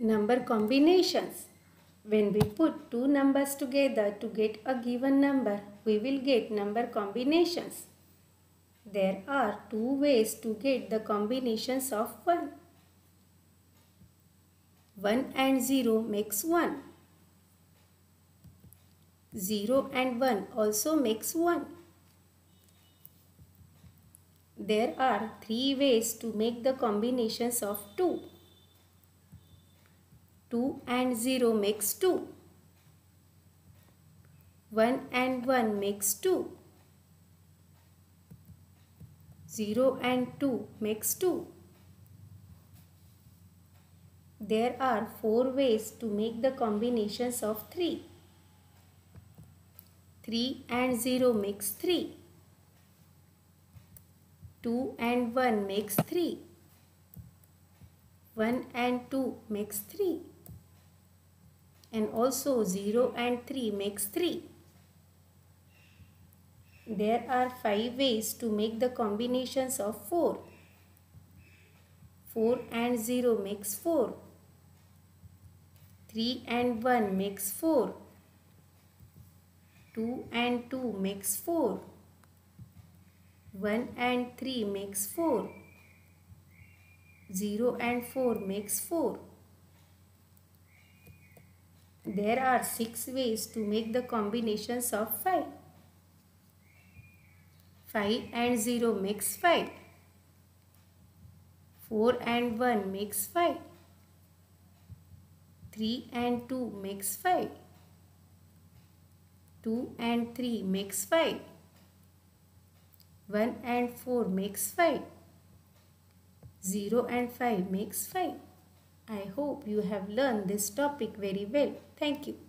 Number combinations. When we put two numbers together to get a given number, we will get number combinations. There are two ways to get the combinations of 1. 1 and 0 makes 1. 0 and 1 also makes 1. There are three ways to make the combinations of 2. 2 and 0 makes 2. 1 and 1 makes 2. 0 and 2 makes 2. There are four ways to make the combinations of 3. 3 and 0 makes 3. 2 and 1 makes 3. 1 and 2 makes 3. And also 0 and 3 makes 3. There are 5 ways to make the combinations of 4. 4 and 0 makes 4. 3 and 1 makes 4. 2 and 2 makes 4. 1 and 3 makes 4. 0 and 4 makes 4. There are 6 ways to make the combinations of 5. 5 and 0 makes 5. 4 and 1 makes 5. 3 and 2 makes 5. 2 and 3 makes 5. 1 and 4 makes 5. 0 and 5 makes 5. I hope you have learned this topic very well. Thank you.